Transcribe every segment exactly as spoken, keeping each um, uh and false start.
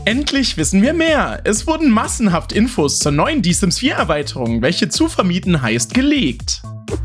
Endlich wissen wir mehr. Es wurden massenhaft Infos zur neuen Die Sims vier Erweiterung, welche zu vermieten heißt, geleakt.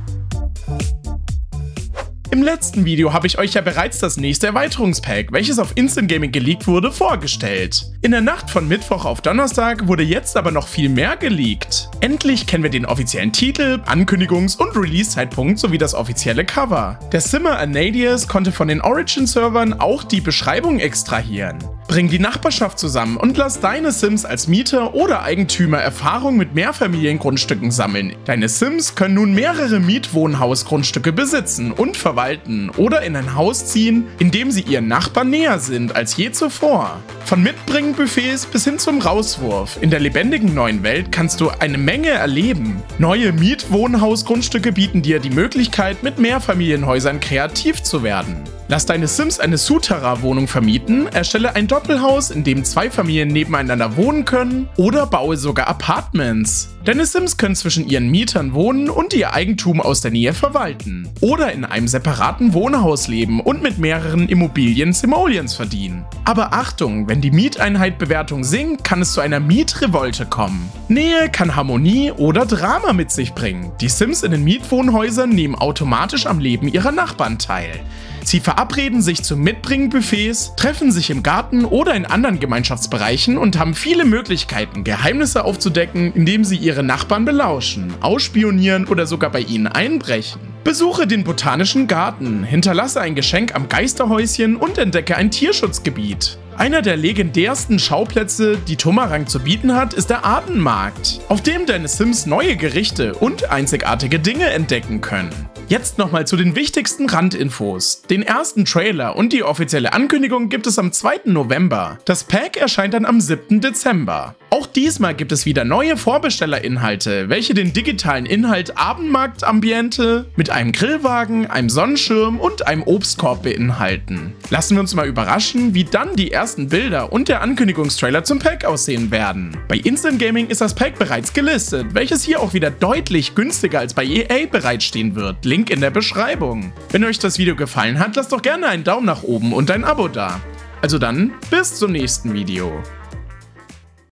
Im letzten Video habe ich euch ja bereits das nächste Erweiterungspack, welches auf Instant Gaming geleakt wurde, vorgestellt. In der Nacht von Mittwoch auf Donnerstag wurde jetzt aber noch viel mehr geleakt. Endlich kennen wir den offiziellen Titel, Ankündigungs- und Release-Zeitpunkt sowie das offizielle Cover. Der Simmer Anadius konnte von den Origin-Servern auch die Beschreibung extrahieren. Bring die Nachbarschaft zusammen und lass deine Sims als Mieter oder Eigentümer Erfahrung mit Mehrfamiliengrundstücken sammeln. Deine Sims können nun mehrere Mietwohnhausgrundstücke besitzen und verwalten oder in ein Haus ziehen, in dem sie ihren Nachbarn näher sind als je zuvor. Von Mitbringen-Buffets bis hin zum Rauswurf. In der lebendigen neuen Welt kannst du eine Menge erleben. Neue Mietwohnhausgrundstücke bieten dir die Möglichkeit, mit Mehrfamilienhäusern kreativ zu werden. Lass deine Sims eine Souterrain-Wohnung vermieten, erstelle ein Doppelhaus, in dem zwei Familien nebeneinander wohnen können, oder baue sogar Apartments. Deine Sims können zwischen ihren Mietern wohnen und ihr Eigentum aus der Nähe verwalten. Oder in einem separaten Wohnhaus leben und mit mehreren Immobilien Simoleons verdienen. Aber Achtung, wenn die Mieteinheitbewertung sinkt, kann es zu einer Mietrevolte kommen. Nähe kann Harmonie oder Drama mit sich bringen. Die Sims in den Mietwohnhäusern nehmen automatisch am Leben ihrer Nachbarn teil. Sie verabreden sich zu Mitbringen-Buffets, treffen sich im Garten oder in anderen Gemeinschaftsbereichen und haben viele Möglichkeiten, Geheimnisse aufzudecken, indem sie ihre Nachbarn belauschen, ausspionieren oder sogar bei ihnen einbrechen. Besuche den Botanischen Garten, hinterlasse ein Geschenk am Geisterhäuschen und entdecke ein Tierschutzgebiet. Einer der legendärsten Schauplätze, die Tomarang zu bieten hat, ist der Artenmarkt, auf dem deine Sims neue Gerichte und einzigartige Dinge entdecken können. Jetzt nochmal zu den wichtigsten Randinfos. Den ersten Trailer und die offizielle Ankündigung gibt es am zweiten November. Das Pack erscheint dann am siebten Dezember. Auch diesmal gibt es wieder neue Vorbestellerinhalte, welche den digitalen Inhalt Abendmarktambiente mit einem Grillwagen, einem Sonnenschirm und einem Obstkorb beinhalten. Lassen wir uns mal überraschen, wie dann die ersten Bilder und der Ankündigungstrailer zum Pack aussehen werden. Bei Instant Gaming ist das Pack bereits gelistet, welches hier auch wieder deutlich günstiger als bei E A bereitstehen wird. Link in der Beschreibung. Wenn euch das Video gefallen hat, lasst doch gerne einen Daumen nach oben und ein Abo da. Also dann, bis zum nächsten Video.